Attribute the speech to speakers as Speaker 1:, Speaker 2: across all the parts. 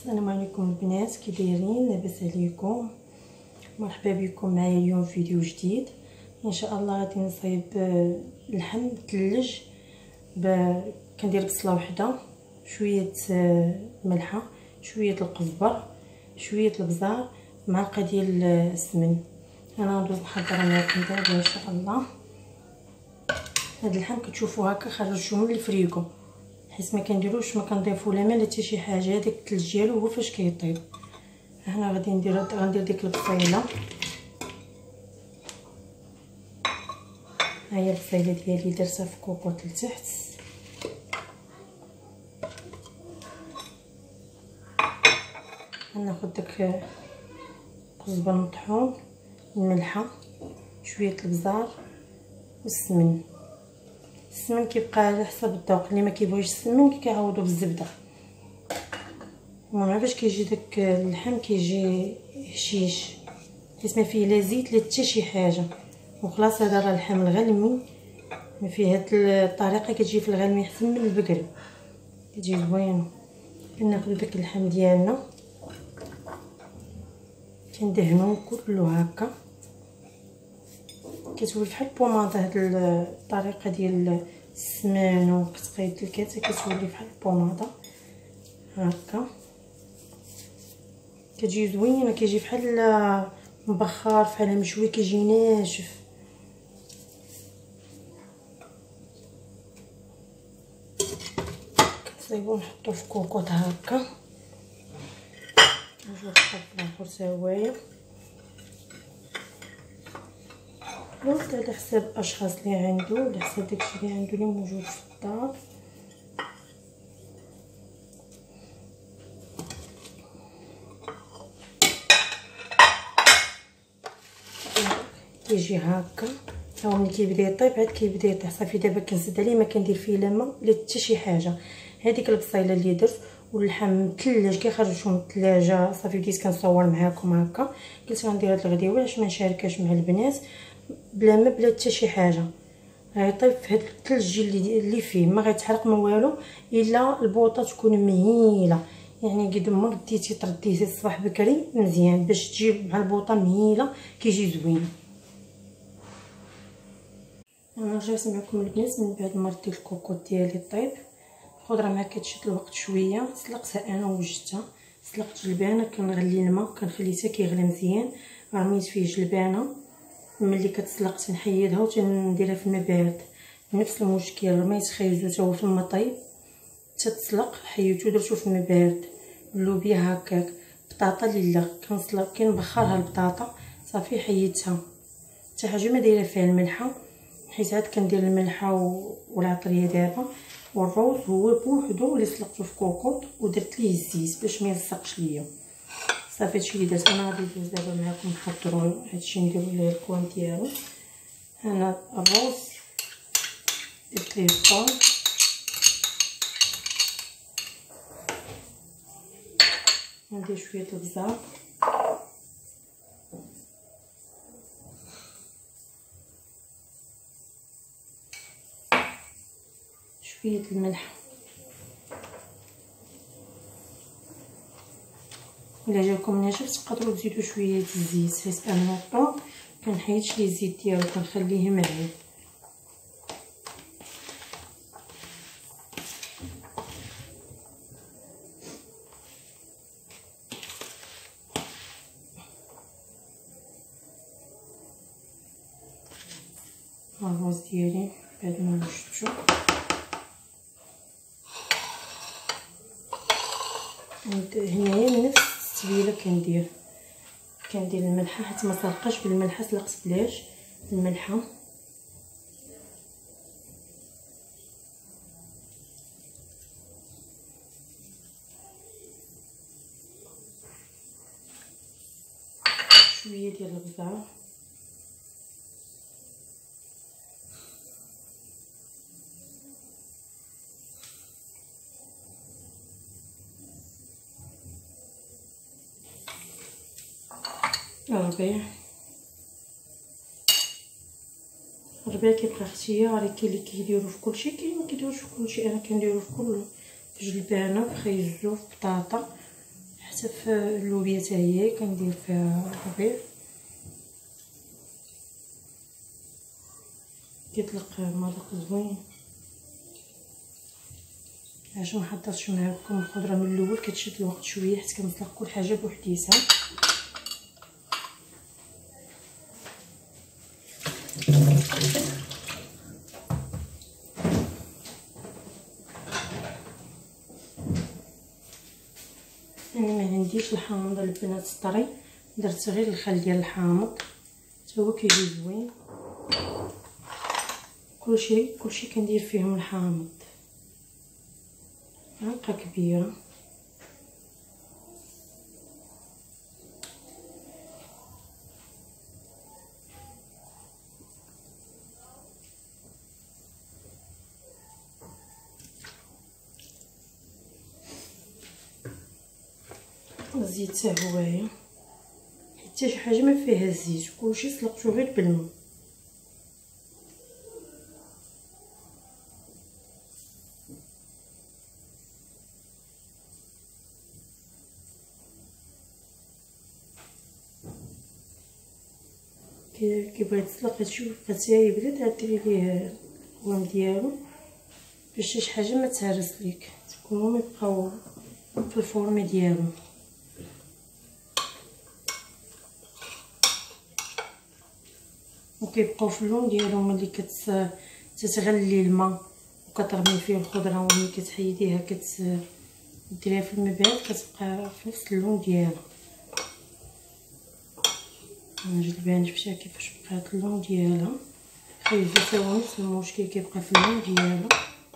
Speaker 1: السلام عليكم البنات، كي دايرين؟ لاباس عليكم؟ مرحبا بكم معايا اليوم في فيديو جديد. ان شاء الله غادي نصايب اللحم مثلج. كندير بصله وحده، شويه ملحه، شويه القزبر، شويه البزار، معلقه ديال السمن. انا غندوز نحضر معكم دابا ان شاء الله. هاد اللحم كتشوفوا هكا خرجته من الفريكو، حيت ما كنديروش ما كنضيفو لا ما لا حتى شي حاجه. هذاك الثلج ديالو هو فاش كيطيب. هنا غندير ديك البصيله. ها هي البصيله ديالي درتها في كوكوط لتحت. غناخد داك القزبر مطحون، الملحه، شويه البزار والسمن. السمن كيبقى على حسب الذوق، اللي ما كيبغيش السمن كيعوضو بالزبده. المهم باش كيجي داك اللحم كيجي هشيش، حيت ما فيه لا زيت لا حتى شي حاجه. وخلاص هذا راه اللحم الغلمي، ما فيه هاد الطريقه كتجي في الغلمي احسن من البقري، كتجي زوينه. كناخذ داك اللحم ديالنا كندهنوه كله هكا، كتولي بحال البوماده. هاد الطريقه ديال السمان وكتقيد الكاته كتولي بحال البوماده هكا، كتجي زوينه، كيجي بحال مبخر بحال مشوي، كيجي ناشف. كنصايبو نحطو في كوكوط هكا. نجيو نحط لاخر سوايا، على حساب الاشخاص اللي عنده، على حساب داكشي اللي عنده اللي موجود في الدار. كيجي هكا. ها هو ملي كيبدا يطيب عاد كيبدا يطيح. صافي دابا كنزيد عليه، ما كندير فيه لا ما لا حتى شي حاجه. هذيك البصيله اللي درت واللحم مثلج كيخرجوا من الثلاجه. صافي بديت كنصور معاكم هكا، قلت غندير هاد الغديوه علاش ما نشاركهاش مع البنات بلا ما بلا حتى شي حاجه. غيطيب في هاد الثلج اللي فيه، ما غيتحرق ما والو، الا البوطه تكون مهيله. يعني قد ما رديتي ترديتي الصباح بكري مزيان باش تجيب مع البوطه مهيله، كيجي زوين. انا رجعت معكم البنات من بعد ما رديت الكوكوط ديالي طيب. الخضره ما كتشد الوقت شويه، سلقتها انا وجدتها. سلقت جلبانه، كنغلي الماء كنخليه حتى كيغلي مزيان، رميت فيه جلبانه. ملي كتسلق تنحيدها وتنديرها في الماء بارد. نفس المشكل، رميت خيزو تا هو في الماء طيب تتسلق، حيدتو درتو في الماء بارد. اللوبيا هكاك، بطاطا لله كنبخرها البطاطا صافي حيدتها. حتى حاجه ما دايره فيها الملحه، حيت عاد كندير الملحه والعطريه دابا. والروز هو بوحدو اللي سلقته في كوكوط ودرت ليه الزيت باش ما يلصقش ليا. صافي هادشي اللي درت. انا غادي ندوز دابا معكم نحضروا هادشي، نديرو ليه الكوان ديالو. هنا الروز درت ليه الثوم، ندير شويه البزار، شويه الملح. الا جاكم ناشف تقدروا تزيدوا شويه الزيت، حيت انا الطون كنحيدش لي الزيت ديالو كنخليه معين. الروز ديالي بعد ما وجدتو هنايا نفس التبيله كندير الملحه، حيت ما سلقاش بالملحه، سلقت بلاش الملحه. شويه ديال البزار، الربيع كيبقى اختياري. كاين اللي كيديروا في كلشي، كاين اللي ما كيديروش في كلشي. انا كنديرو في كله، في جلبانه، في خيزو، في بطاطا، حتى في اللوبيا حتى هي كندير فيها الربيع، كيطلق مذاق زوين. علاش ما حضرتش معكم الخضره من الاول، كتشد الوقت شويه حيت كنسلق كل حاجه بوحديتها. انا ما عنديش الحامض البنات الطري، درت غير الخل ديال الحامض حتى هو كيجي زوين. كلشي كندير فيهم الحامض، معلقه كبيره. الزيت حتى هويا، حتى شي حاجه ما فيها الزيت، كلشي سلقتو غير بالماء. كي بغيت تسلق هادشي وبقى حتى يبرد، ديري ليه القوام ديالو باش شي حاجه ما تهرس ليك، تكونوا يبقاو في الفورم ديالو. وكيبقاو في اللون ديالهم ملي كتغلي الماء وكترمي فيه الخضره، وملي كتحيديها ديريها في الماء بارد كتبقى في نفس اللون ديالها. نجي نبان شفتها كيفاش بقات اللون ديالها، خايجه حتى هو نفس المشكل كيبقى في اللون ديالو.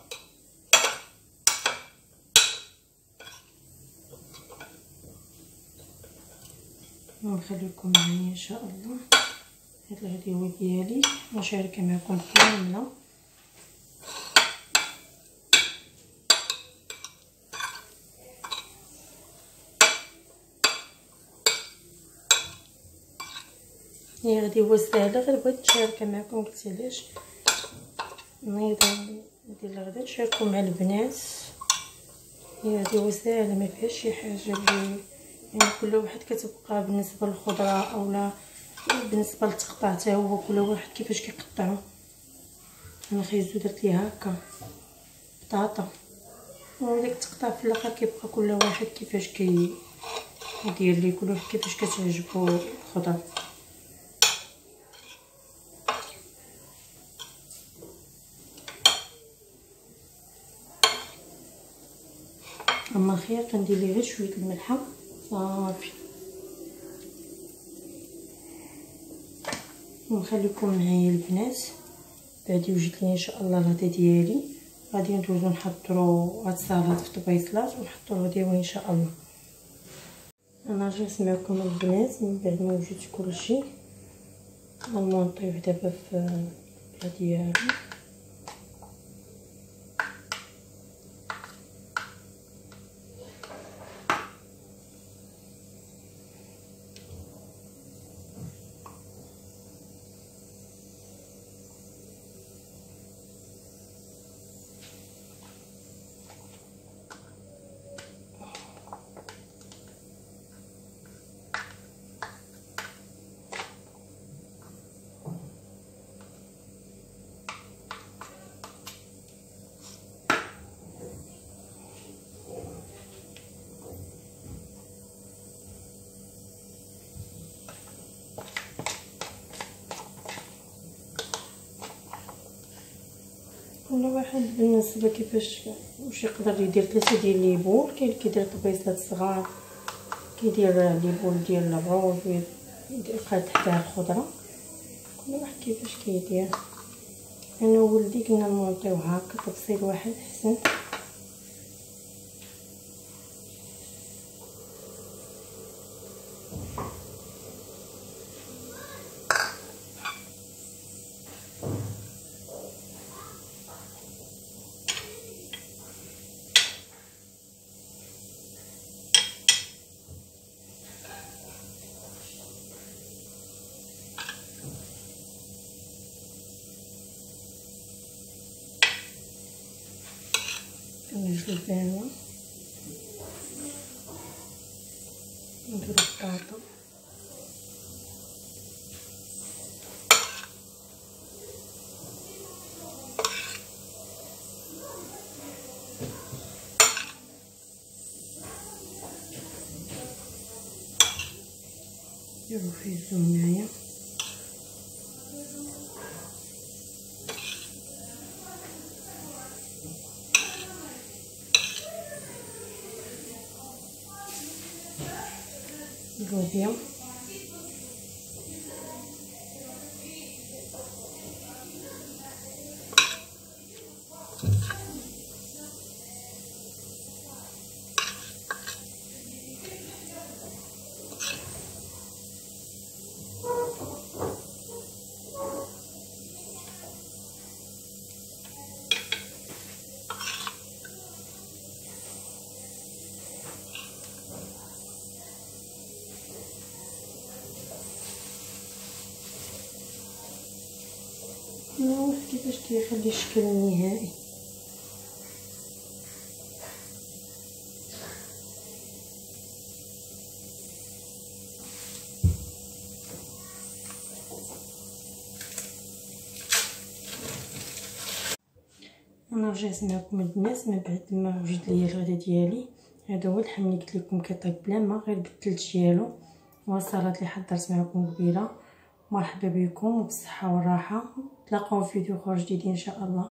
Speaker 1: نخليكم معايا ان شاء الله. هاد الغديوه ديالي نشاركها معكم كامله. هي غديوه سهله، غير بغيت نشاركها معكم. قلت علاش نيض ندير الغدا نشاركو مع البنات. هي غديوه سهله ما فيهاش شي حاجه اللي يعني كل واحد كتبقى بالنسبه للخضره اولا بالنسبه للتقطاع حتى هو كل واحد كيفاش كيقطعو. انا خيزو درت ليها هكا بطاطا، وداك التقطاع في الاخر كيبقى كل واحد كيفاش كيدير ليه، كل واحد كيفاش كتعجبو الخضره. اما الخيار كندير ليه غير شويه الملحه صافي. ونخليكم معايا البنات، بعد وجدت لي ان شاء الله الغدا ديالي. غادي ندوزو نحضروا هاد السلطه في طبيصلات ونحطوا الغديوه ان شاء الله. انا رجعت معكم البنات من بعد ما وجدت كلشي. غنطيب دابا في ديالو. كل واحد بالنسبه كيفاش واش يقدر يدير 3 ديال ليبول. كاين اللي كيدير طبيصلات صغار، كيدير ليبول ديال الروز ويدير تحتها الخضره. كل واحد كيفاش كيدير. انا وولدي كنا نمونطيو هكا تفصيل واحد احسن. كنجلبها نديرو البطاطا نديرو فيه الزمنايه اللوبيا نشوف كيفاش كيخلي الشكل النهائي. انا رجعت معكم البنات من بعد ما وجد ليا الغدا ديالي. هذا هو اللحم اللي قلت لكم كيطيب بلا ما غير بالثلج ديالو، والصلاه اللي حضرت معكم قبيله. مرحبا بكم وبالصحه والراحه، تلاقاو في فيديو اخر جديد ان شاء الله.